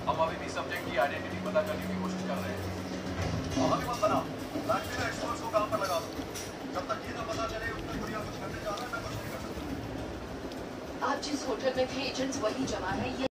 हम अभी भी सब्जेक्ट की आइडेंटिटी पता करने की कोशिश कर रहे हैं। हमें मत बनाओ, फैक्ट्री में एक्सपर्ट्स को काम पर लगा दो। जब तक ये ना पता चले उत्तर कोरिया कुछ करने जा रहा है, मैं कुछ नहीं कर सकता। आप जिस होटल में थे एजेंट्स वही जमा है।